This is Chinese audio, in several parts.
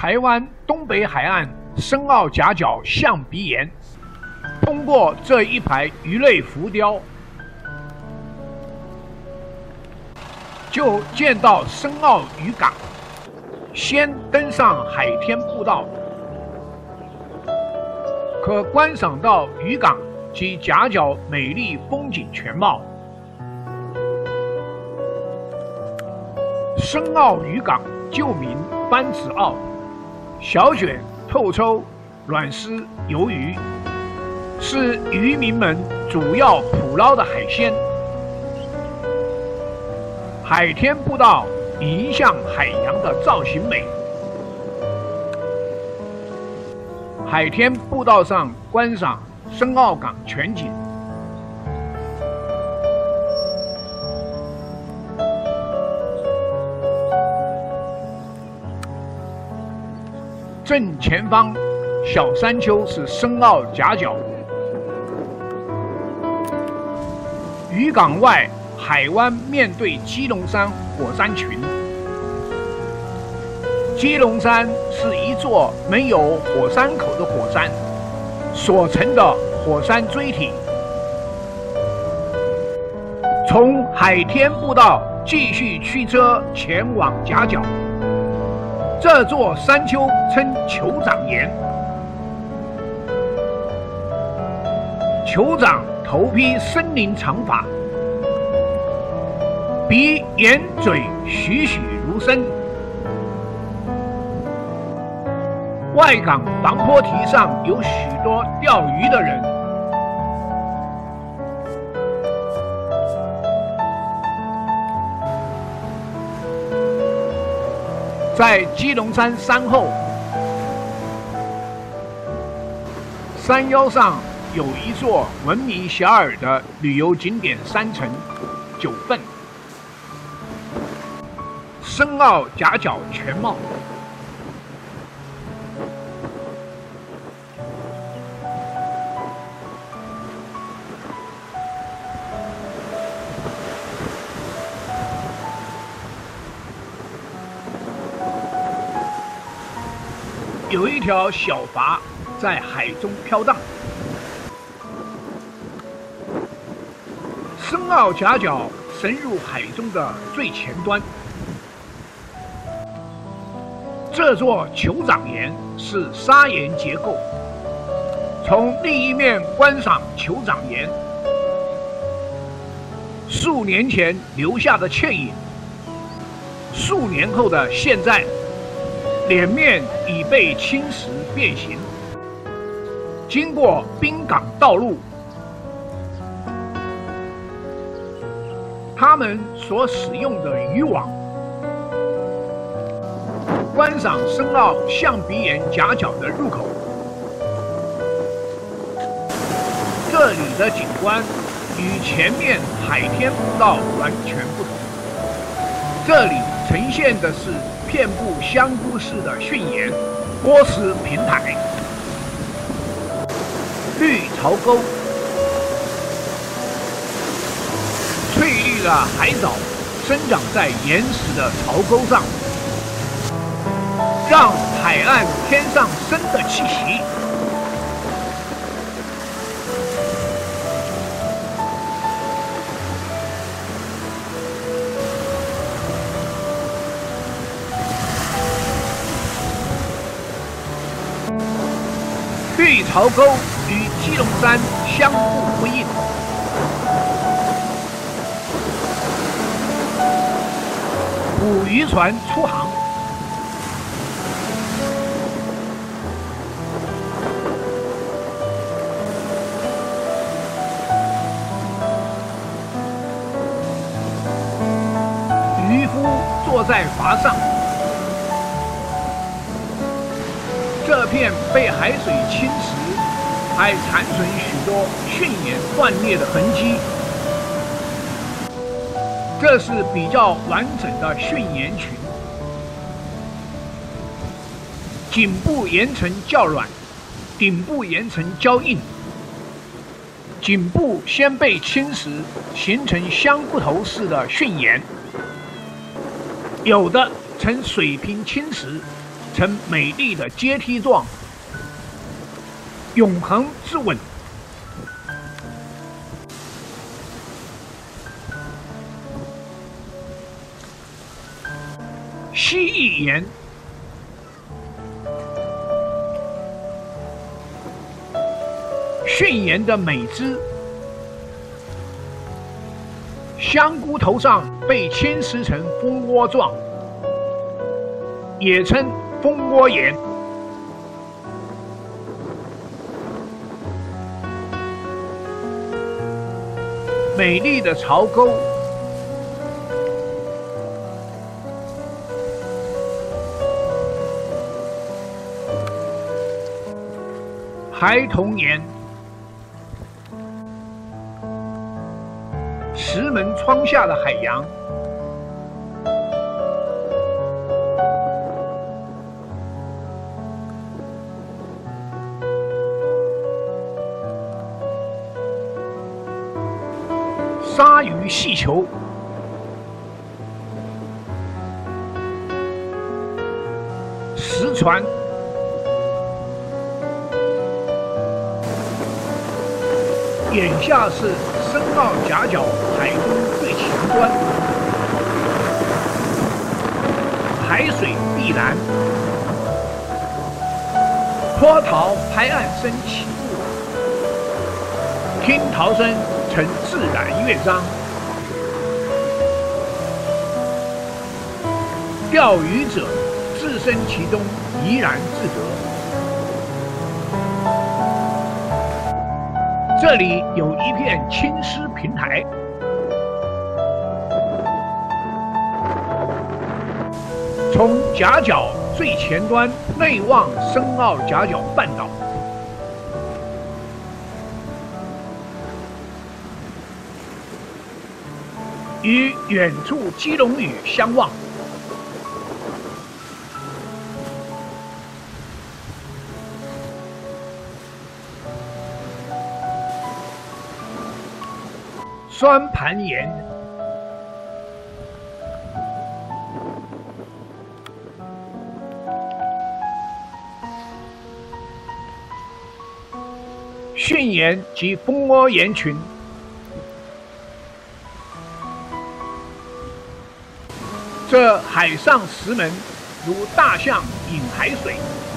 台湾东北海岸深澳夹角象鼻岩。通过这一排鱼类浮雕，就见到深澳渔港。先登上海天步道，可观赏到渔港及夹角美丽风景全貌。深澳渔港旧名番子澳，小卷、透抽、软丝、鱿鱼是渔民们主要捕捞的海鲜。海天步道迎向海洋的造型美。海天步道上观赏深澳港全景。正前方小山丘是深澳夹角，渔港外海湾面对基隆山火山群。基隆山是一座没有火山口的火山所成的火山锥体。从海天步道继续驱车前往夹角，这座山丘称酋长岩。酋长头披森林长发，鼻眼嘴栩栩如生。外港防坡堤上有许多钓鱼的人。在基隆山山后，山腰上有一座闻名遐迩的旅游景点山城九份。深澳夹角全貌。有一条小筏在海中飘荡。深澳夹角深入海中的最前端。这座酋长岩是砂岩结构。从另一面观赏酋长岩，数年前留下的倩影，数年后的现在。脸面已被侵蚀变形，经过滨港道路，他们所使用的渔网。观赏深澳象鼻岩夹角的入口，这里的景观与前面海天步道完全不同。这里呈现的是遍布香菇式的汛岩波斯平台，绿潮沟，翠绿的海藻生长在岩石的潮沟上，让海岸添上生的气息。绿潮沟与基隆山相互辉映，捕鱼船出航，渔夫坐在筏上。这片被海水侵蚀，还残存许多汛岩断裂的痕迹。这是比较完整的汛岩群，颈部岩层较软，顶部岩层较硬。颈部先被侵蚀，形成香菇头式的汛岩，有的呈水平侵蚀， 呈美丽的阶梯状，永恒之吻。蜥蜴岩，炫岩的美姿，香菇头上被侵蚀成蜂窝状，也称蜂窝岩。美丽的槽沟，孩童岩，石门窗下的海洋，鲨鱼细球，石船，眼下是深澳夹角海中最前端，海水碧蓝，波涛拍岸声起伏，听涛声成自然乐章。钓鱼者置身其中，怡然自得。这里有一片青狮平台，从夹角最前端内望深澳夹角半岛，与远处基隆屿相望。双盘岩，炫岩及蜂窝岩群，这海上石门如大象饮海水，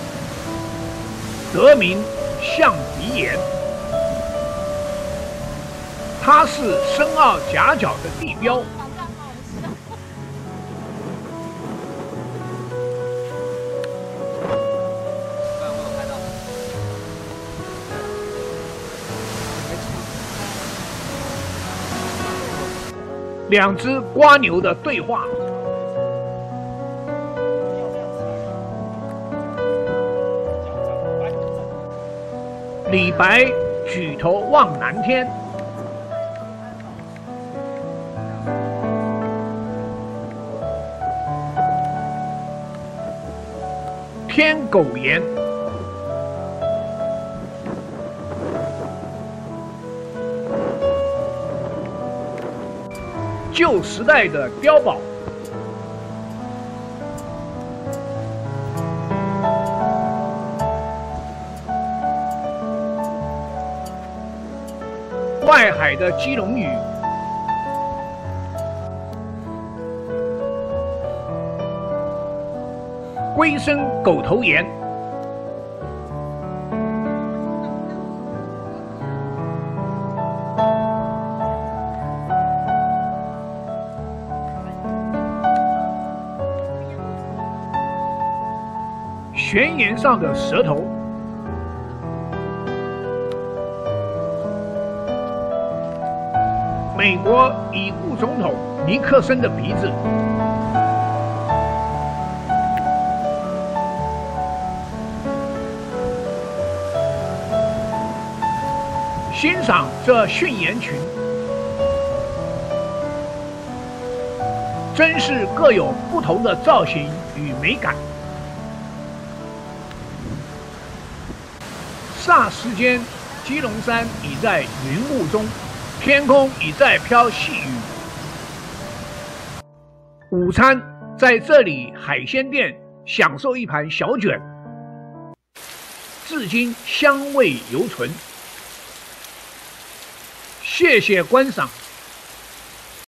得名象鼻岩。它是深澳夹角的地标。两只瓜牛的对话。李白举头望南天。天狗岩，旧时代的碉堡，外海的基隆屿，龟身狗头岩，悬崖上的舌头，美国已故总统尼克森的鼻子。欣赏这炫岩群，真是各有不同的造型与美感。霎时间，基隆山已在云雾中，天空已在飘细雨。午餐在这里海鲜店享受一盘小卷，至今香味犹存。谢谢观赏。